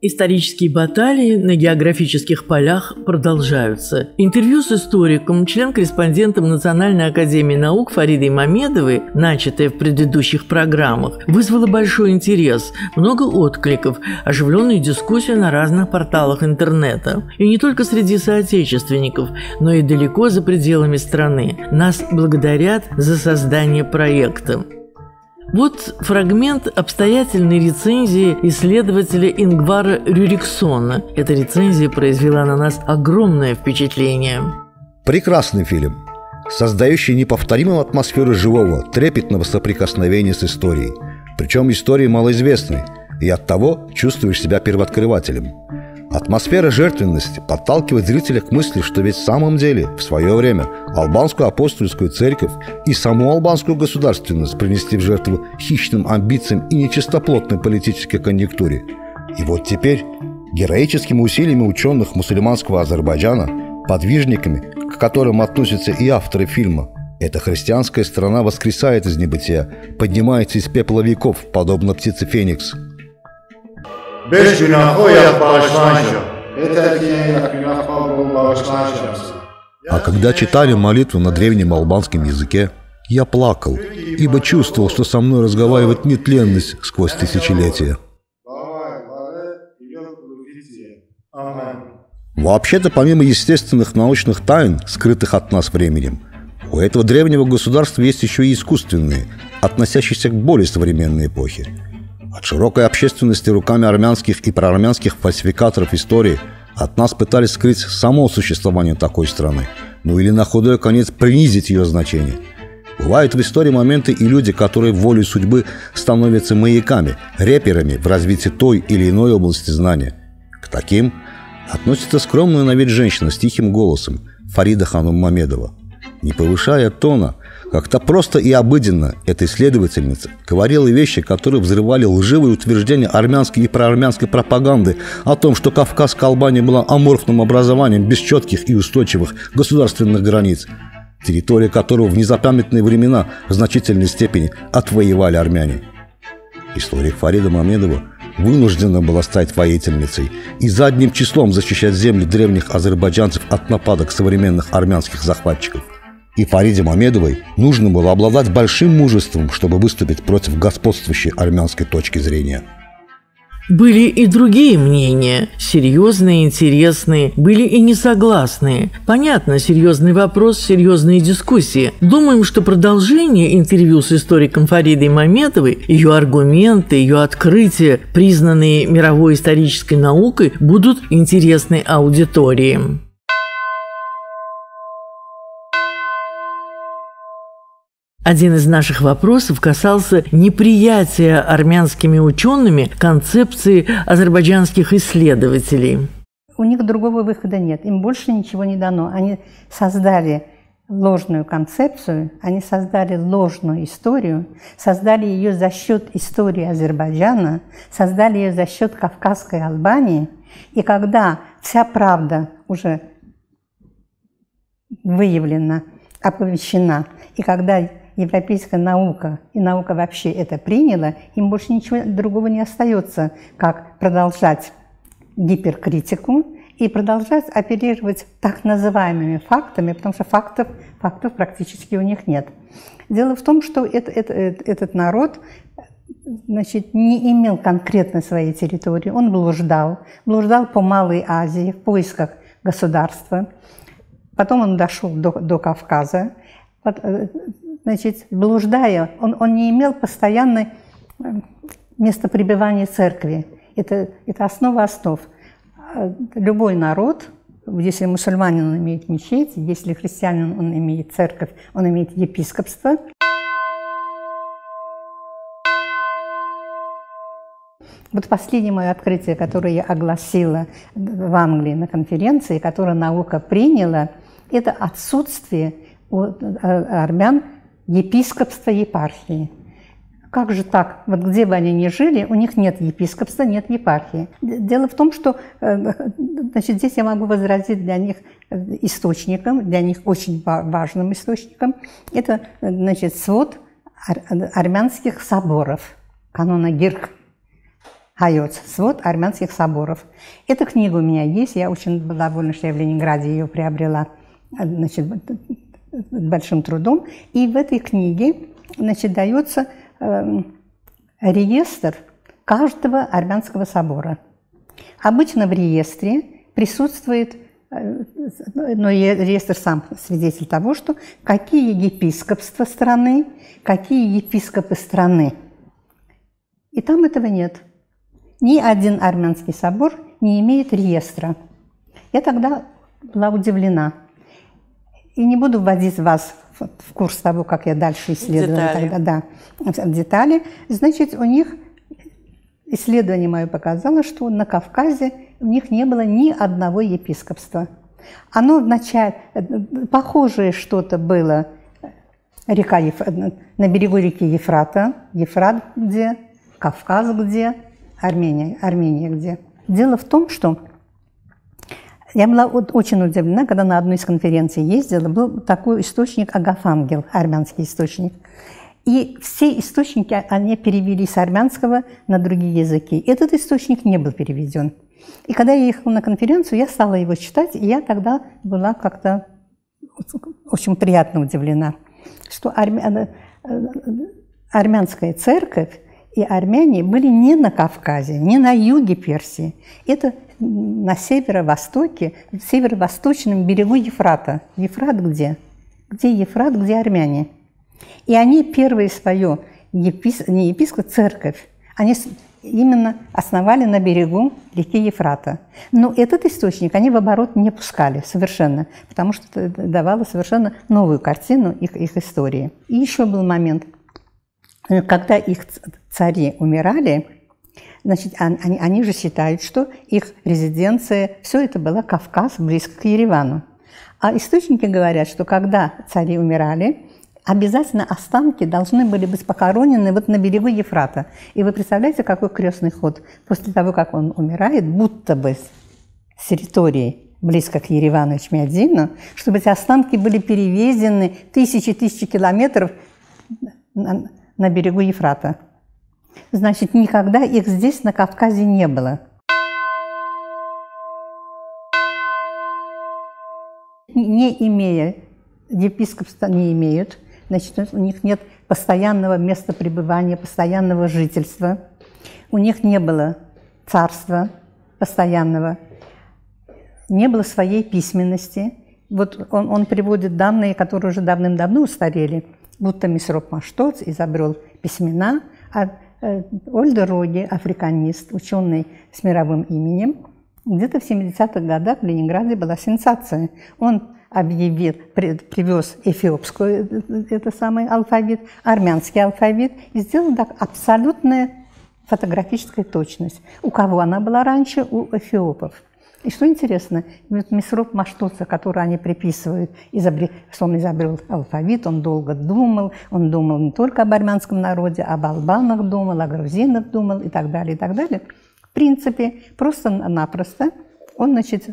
Исторические баталии на географических полях продолжаются. Интервью с историком, член-корреспондентом Национальной академии наук Фаридой Мамедовой, начатое в предыдущих программах, вызвало большой интерес, много откликов, оживленную дискуссию на разных порталах интернета. И не только среди соотечественников, но и далеко за пределами страны. Нас благодарят за создание проекта. Вот фрагмент обстоятельной рецензии исследователя Ингвара Рюриксона. Эта рецензия произвела на нас огромное впечатление. Прекрасный фильм, создающий неповторимую атмосферу живого, трепетного соприкосновения с историей. Причем историей малоизвестной, и оттого чувствуешь себя первооткрывателем. Атмосфера жертвенности подталкивает зрителя к мысли, что ведь в самом деле в свое время албанскую апостольскую церковь и саму албанскую государственность принесли в жертву хищным амбициям и нечистоплотной политической конъюнктуре. И вот теперь героическими усилиями ученых мусульманского Азербайджана, подвижниками, к которым относятся и авторы фильма, эта христианская страна воскресает из небытия, поднимается из пепла веков, подобно птице Феникс. А когда читали молитву на древнем албанском языке, я плакал, ибо чувствовал, что со мной разговаривает нетленность сквозь тысячелетия. Вообще-то, помимо естественных научных тайн, скрытых от нас временем, у этого древнего государства есть еще и искусственные, относящиеся к более современной эпохе. От широкой общественности руками армянских и проармянских фальсификаторов истории от нас пытались скрыть само существование такой страны, ну или на худой конец принизить ее значение. Бывают в истории моменты и люди, которые волей судьбы становятся маяками, реперами в развитии той или иной области знания. К таким относится скромная на вид женщина с тихим голосом Фарида Ханум Мамедова. Не повышая тона, как-то просто и обыденно эта исследовательница говорила вещи, которые взрывали лживые утверждения армянской и проармянской пропаганды о том, что Кавказская Албания была аморфным образованием без четких и устойчивых государственных границ, территория которого в незапамятные времена в значительной степени отвоевали армяне. Историк Фарида Мамедова вынуждена была стать воительницей и задним числом защищать земли древних азербайджанцев от нападок современных армянских захватчиков. И Фариде Мамедовой нужно было обладать большим мужеством, чтобы выступить против господствующей армянской точки зрения. Были и другие мнения, серьезные, интересные, были и несогласные. Понятно, серьезный вопрос, серьезные дискуссии. Думаем, что продолжение интервью с историком Фаридой Мамедовой, ее аргументы, ее открытия, признанные мировой исторической наукой, будут интересны аудитории. Один из наших вопросов касался неприятия армянскими учеными концепции азербайджанских исследователей. У них другого выхода нет, им больше ничего не дано. Они создали ложную концепцию, они создали ложную историю, создали ее за счет истории Азербайджана, создали ее за счет Кавказской Албании. И когда вся правда уже выявлена, оповещена, и когда европейская наука и наука вообще это приняла, им больше ничего другого не остается, как продолжать гиперкритику и продолжать оперировать так называемыми фактами, потому что фактов практически у них нет. Дело в том, что этот народ, значит, не имел конкретно своей территории, он блуждал по Малой Азии в поисках государства, потом он дошел до Кавказа. Значит, блуждая, он не имел постоянной места пребывания церкви. Это основа основ. Любой народ, если мусульманин, он имеет мечеть, если христианин, он имеет церковь, он имеет епископство. Вот последнее мое открытие, которое я огласила в Англии на конференции, которое наука приняла, это отсутствие у армян епископства, епархии. Как же так? Вот где бы они ни жили, у них нет епископства, нет епархии. Дело в том, что значит, здесь я могу возразить для них источником, для них очень важным источником. Это, значит, свод армянских соборов, канона Гирх. Хайоц, свод армянских соборов. Эта книга у меня есть, я очень довольна, что я в Ленинграде ее приобрела, значит, большим трудом. И в этой книге, значит, дается реестр каждого армянского собора. Обычно в реестре присутствует, но реестр сам свидетель того, что какие епископства страны, какие епископы страны. И там этого нет. Ни один армянский собор не имеет реестра. Я тогда была удивлена. И не буду вводить вас в курс того, как я дальше исследовала. Тогда, да, детали. Значит, у них исследование мое показало, что на Кавказе у них не было ни одного епископства. Оно вначале, похожее что-то было на берегу реки Ефрата. Ефрат где? Кавказ где? Армения где? Дело в том, что я была очень удивлена, когда на одну из конференций ездила, был такой источник Агафангел, армянский источник. И все источники, они перевели с армянского на другие языки. Этот источник не был переведен. И когда я ехала на конференцию, я стала его читать, и я тогда была как-то очень приятно удивлена, что армянская церковь и армяне были не на Кавказе, не на юге Персии. Это на северо-востоке, в северо-восточном берегу Ефрата. Ефрат где? Где Ефрат, где армяне? И они первое свое, не епископ, церковь, они именно основали на берегу реки Ефрата. Но этот источник они в оборот не пускали совершенно, потому что это давало совершенно новую картину их истории. И еще был момент. Когда их цари умирали, значит, они же считают, что их резиденция, все это было Кавказ, близко к Еревану. А источники говорят, что когда цари умирали, обязательно останки должны были быть похоронены вот на берегу Ефрата. И вы представляете, какой крестный ход? После того, как он умирает, будто бы с территории близко к Еревану и Чмиадзину, чтобы эти останки были перевезены тысячи километров на берегу Ефрата. Значит, никогда их здесь, на Кавказе, не было. Не имея, епископства не имеют, значит, у них нет постоянного места пребывания, постоянного жительства. У них не было царства постоянного, не было своей письменности. Вот он приводит данные, которые уже давным-давно устарели, будто Месроп Маштоц изобрел письмена, а Ольда Роги, африканист, ученый с мировым именем, где-то в 70-х годах в Ленинграде была сенсация. Он объявил, привез эфиопский это самый алфавит, армянский алфавит и сделал так абсолютная фотографическая точность. У кого она была раньше? У эфиопов. И что интересно, Месроп Маштоца, который они приписывают, что он изобрел алфавит, он долго думал, он думал не только об армянском народе, об албанах думал, о грузинах думал и так далее, и так далее. В принципе, просто-напросто он, значит,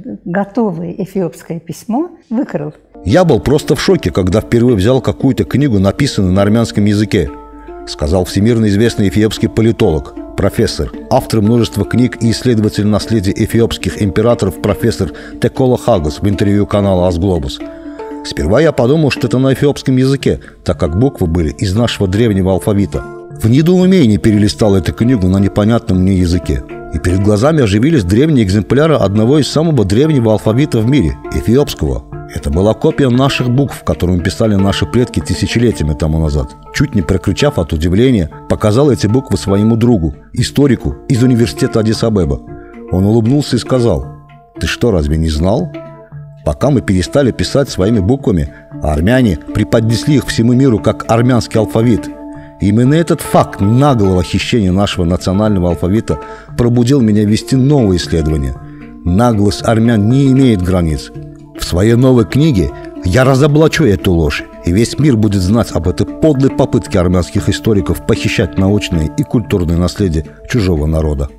готовое эфиопское письмо выкрал. Я был просто в шоке, когда впервые взял какую-то книгу, написанную на армянском языке, сказал всемирно известный эфиопский политолог, профессор, автор множества книг и исследователь наследия эфиопских императоров профессор Теколо Хагос в интервью канала Асглобус. Сперва я подумал, что это на эфиопском языке, так как буквы были из нашего древнего алфавита. В недоумении перелистал эту книгу на непонятном мне языке. И перед глазами оживились древние экземпляры одного из самого древнего алфавита в мире – эфиопского. Это была копия наших букв, которыми писали наши предки тысячелетиями тому назад. Чуть не прокричав от удивления, показал эти буквы своему другу, историку из университета Аддис-Абеба. Он улыбнулся и сказал: «Ты что, разве не знал? Пока мы перестали писать своими буквами, армяне преподнесли их всему миру как армянский алфавит. И именно этот факт наглого хищения нашего национального алфавита пробудил меня вести новые исследования. Наглость армян не имеет границ. В своей новой книге я разоблачу эту ложь, и весь мир будет знать об этой подлой попытке армянских историков похищать научное и культурное наследие чужого народа».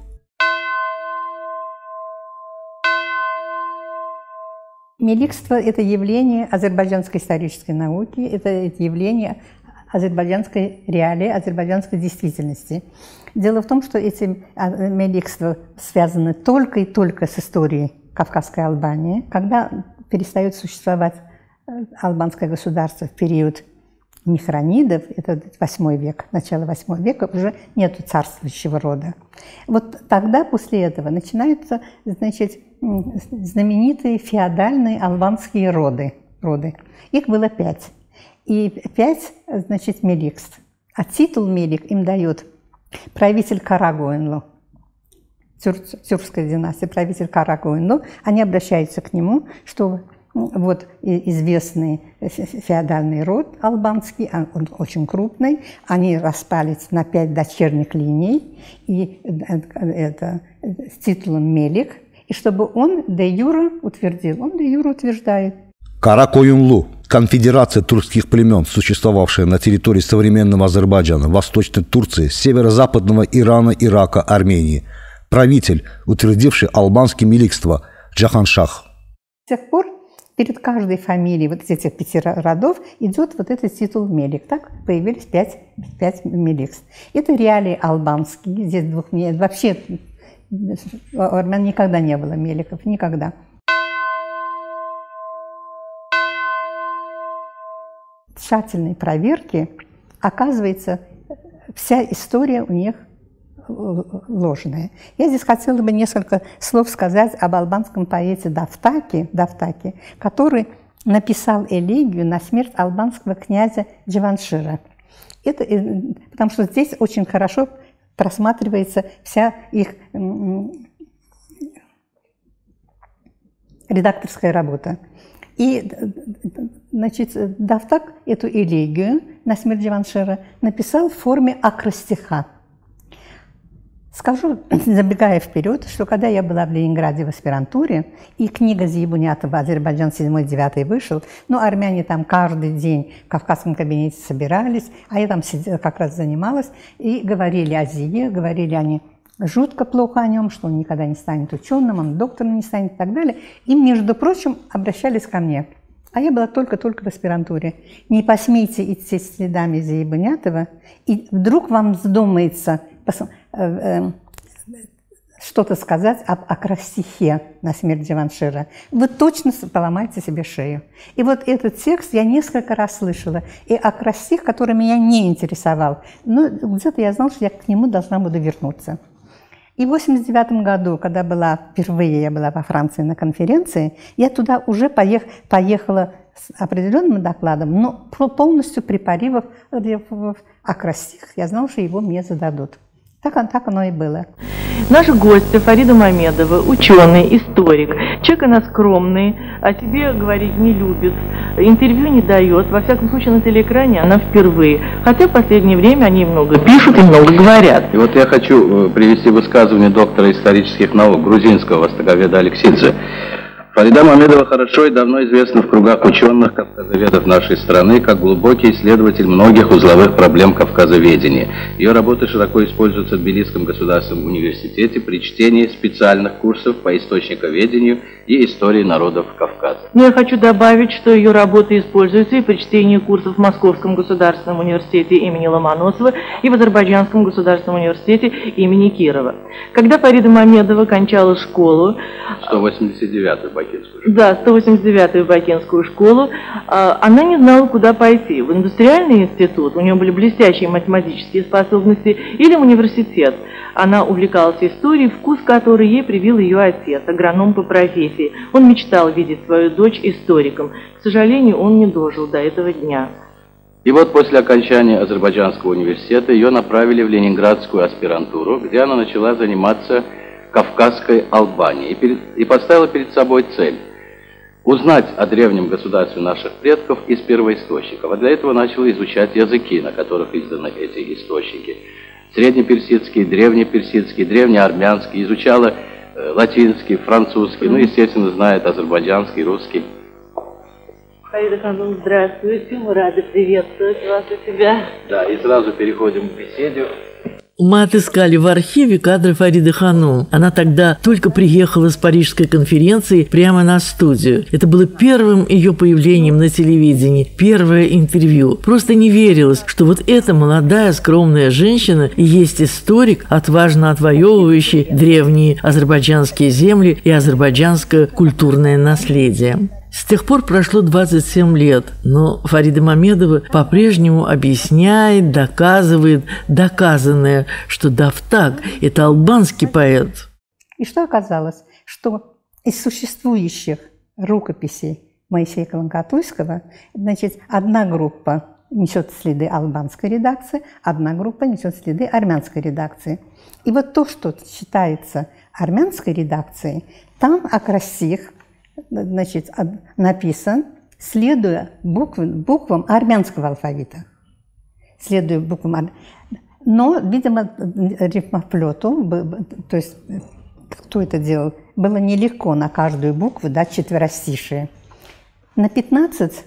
Меликство – это явление азербайджанской исторической науки, это явление азербайджанской реалии, азербайджанской действительности. Дело в том, что эти меликства связаны только и только с историей Кавказской Албании. Когда перестает существовать албанское государство в период Михранидов, это 8 век, начало 8 века, уже нет царствующего рода. Вот тогда, после этого, начинаются, значит, знаменитые феодальные албанские роды. Их было 5. И 5, значит, меликств. А титул мелик им дает правитель Карагоинлу, тюркская династия, правитель Карагоинлу. Они обращаются к нему, что вот известный феодальный род албанский, он очень крупный, они распались на 5 дочерних линий, и это с титулом мелик, и чтобы он де юре утвердил, он де юре утверждает. Каракоюнлу – конфедерация тюркских племен, существовавшая на территории современного Азербайджана, Восточной Турции, северо-западного Ирана, Ирака, Армении. Правитель, утвердивший албанские меликства, Джаханшах. С тех пор перед каждой фамилией вот этих 5 родов идет вот этот титул мелик. Так появились 5 меликств. Это реалии албанские. Здесь вообще у армян никогда не было меликов, никогда. Тщательной проверки, оказывается, вся история у них ложная. Я здесь хотела бы несколько слов сказать об албанском поэте Дафтаки, который написал элегию на смерть албанского князя Джаваншира. Это, потому что здесь очень хорошо просматривается вся их редакторская работа. И, значит, Дафтак эту элегию на смерть Джаваншира написал в форме акростиха. Скажу, забегая вперед, что когда я была в Ленинграде в аспирантуре, и книга Зиебунятова «Азербайджан 7-9» вышел, но армяне там каждый день в Кавказском кабинете собирались, а я там сидела, как раз занималась, и говорили о Зие, говорили они жутко плохо о нем, что он никогда не станет ученым, он доктором не станет и так далее. И, между прочим, обращались ко мне. А я была только-только в аспирантуре. Не посмейте идти следами Зиебунятова, и вдруг вам вздумается что-то сказать об акростихе на смерть Джаваншира, вы точно поломаете себе шею. И вот этот текст я несколько раз слышала. И акростих, который меня не интересовал, но где-то я знала, что я к нему должна буду вернуться. И в 1989 году, когда впервые я была во Франции на конференции, я туда уже поехала с определенным докладом, но полностью препарировав акростих. Я знала, что его мне зададут. Так оно и было. Наши гости Фарида Мамедова, ученый, историк. Человек она скромный, о себе говорить не любит, интервью не дает. Во всяком случае, на телеэкране она впервые. Хотя в последнее время они много пишут и много говорят. И вот я хочу привести высказывание доктора исторических наук грузинского востоковеда Алексидзе. Фарида Мамедова хорошо и давно известна в кругах ученых кавказоведов нашей страны как глубокий исследователь многих узловых проблем кавказоведения. Ее работы широко используются в Тбилисском государственном университете при чтении специальных курсов по источниковедению и истории народов Кавказа. Но я хочу добавить, что ее работы используются и при чтении курсов в Московском государственном университете имени Ломоносова и в Азербайджанском государственном университете имени Кирова. Когда Фарида Мамедова кончала школу... 189-ю Бакинскую школу. Да, 189-ю Бакинскую школу. Она не знала, куда пойти. В индустриальный институт, у нее были блестящие математические способности, или в университет. Она увлекалась историей, вкус которой ей привил ее отец, агроном по профессии. Он мечтал видеть свою дочь историком. К сожалению, он не дожил до этого дня. И вот после окончания Азербайджанского университета ее направили в Ленинградскую аспирантуру, где она начала заниматься Кавказской Албанией и поставила перед собой цель – узнать о древнем государстве наших предков из первоисточников. А для этого начала изучать языки, на которых изданы эти источники. Среднеперсидский, древнеперсидский, древнеармянский, изучала латинский, французский, ну, естественно, знает азербайджанский, русский. Фарида Ханум, здравствуйте, мы рады приветствовать вас и себя. Да, и сразу переходим к беседе. Мы отыскали в архиве кадры Фариды Ханум. Она тогда только приехала с парижской конференции прямо на студию. Это было первым ее появлением на телевидении, первое интервью. Просто не верилось, что вот эта молодая скромная женщина и есть историк, отважно отвоевывающий древние азербайджанские земли и азербайджанское культурное наследие. С тех пор прошло 27 лет, но Фарида Мамедова по-прежнему объясняет, доказывает доказанное, что Дафтак – это албанский поэт. И что оказалось? Что из существующих рукописей Моисея Каланкатуйского, значит, одна группа несет следы албанской редакции, одна группа несет следы армянской редакции. И вот то, что считается армянской редакцией, там Акрасих, значит, написан, следуя буквам армянского алфавита. Следуя буквам. Но, видимо, рифмоплету, то есть кто это делал, было нелегко на каждую букву дать четверостишие. На 15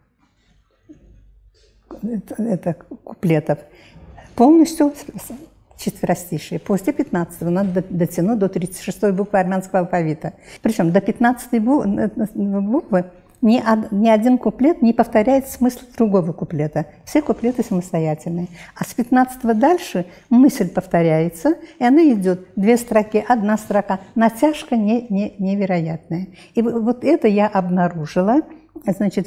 куплетов полностью четверостишие. После 15-го надо дотянуть до 36-й буквы армянского алфавита. Причем до 15-й буквы ни один куплет не повторяет смысл другого куплета. Все куплеты самостоятельные. А с 15-го дальше мысль повторяется, и она идет 2 строки, 1 строка. Натяжка невероятная. И вот это я обнаружила, значит,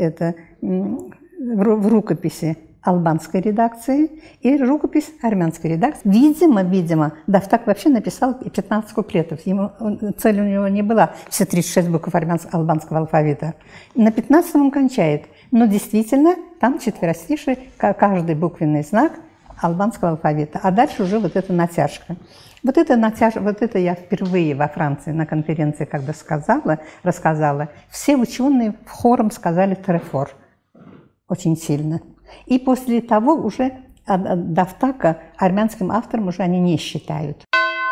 в рукописи албанской редакции и рукопись армянской редакции. Видимо, Дафтак вообще написал 15 куплетов. Цель у него не была все 36 букв албанского алфавита. На 15 он кончает. Но действительно, там четверостишие, каждый буквенный знак албанского алфавита. А дальше уже вот эта натяжка. Вот это я впервые во Франции на конференции, когда рассказала. Все ученые хором сказали «трефор». Очень сильно. И после того уже Дафтака армянским автором уже они не считают.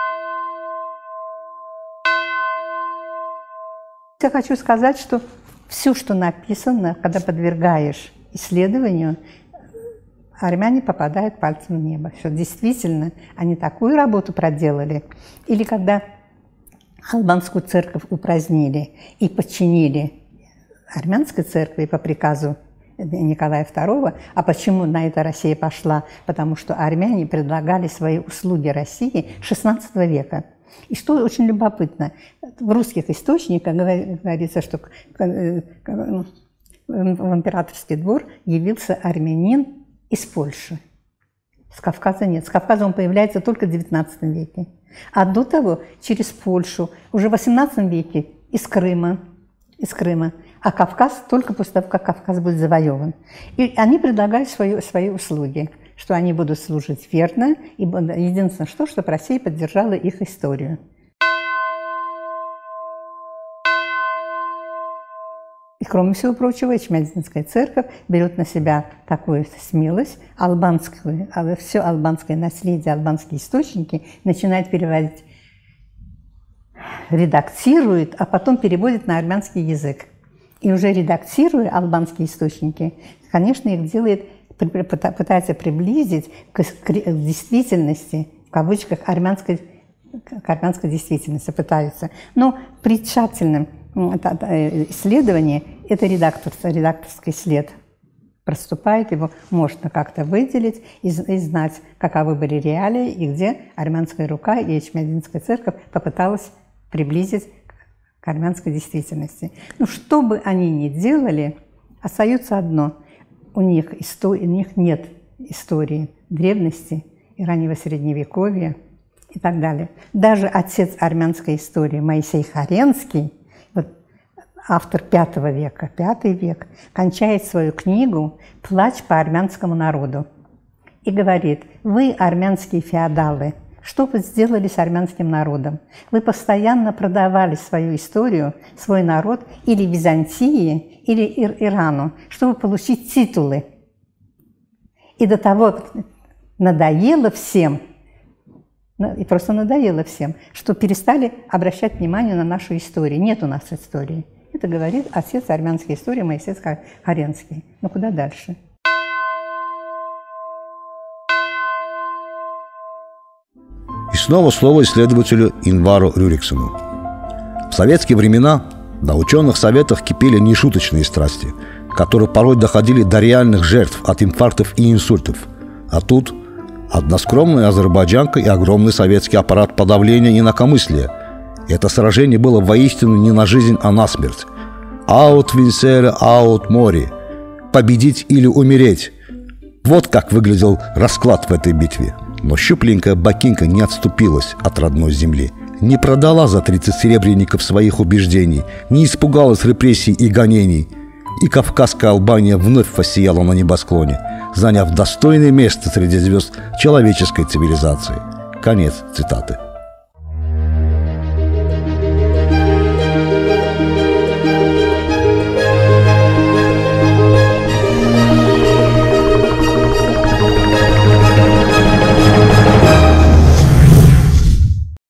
Я хочу сказать, что все, что написано, когда подвергаешь исследованию, армяне попадают пальцем в небо. Что действительно, они такую работу проделали. Или когда албанскую церковь упразднили и подчинили армянской церкви по приказу Николая II. А почему на это Россия пошла? Потому что армяне предлагали свои услуги России XVI века. И что очень любопытно, в русских источниках говорится, что в императорский двор явился армянин из Польши. С Кавказа нет. С Кавказа он появляется только в XIX веке. А до того через Польшу, уже в XVIII веке из Крыма. А Кавказ только после того, как Кавказ будет завоеван. И они предлагают свои услуги, что они будут служить верно. И единственное, что Россия поддержала их историю. И кроме всего прочего, Ичмядинская церковь берет на себя такую смелость, все албанское наследие, албанские источники начинает переводить, редактирует, а потом переводит на армянский язык. И уже редактируя албанские источники, конечно, их делает, пытается приблизить к действительности, в кавычках, к армянской действительности пытаются. Но при тщательном исследовании это редакторский след проступает, его можно как-то выделить и знать, каковы были реалии и где армянская рука и Ичмядинская церковь попыталась приблизить к армянской действительности. Но что бы они ни делали, остается одно. У них нет истории древности и раннего Средневековья и так далее. Даже отец армянской истории Моисей Харенский, вот автор V века, V век, кончает свою книгу «Плач по армянскому народу» и говорит: «Вы, армянские феодалы, что вы сделали с армянским народом? Вы постоянно продавали свою историю, свой народ или Византии, или Ирану, чтобы получить титулы. И до того надоело всем, и просто надоело всем, что перестали обращать внимание на нашу историю. Нет у нас истории». Это говорит отец армянской истории Моисей Харенский. Но куда дальше? снова слово исследователю Инвару Рюриксону. В советские времена на ученых советах кипели нешуточные страсти, которые порой доходили до реальных жертв от инфарктов и инсультов. А тут одна скромная азербайджанка и огромный советский аппарат подавления инакомыслия. Это сражение было воистину не на жизнь, а на смерть. «Аут винсере, аут мори» – «победить или умереть». Вот как выглядел расклад в этой битве. Но щупленькая бакинка не отступилась от родной земли, не продала за 30 серебряников своих убеждений, не испугалась репрессий и гонений. И Кавказская Албания вновь воссияла на небосклоне, заняв достойное место среди звезд человеческой цивилизации. Конец цитаты.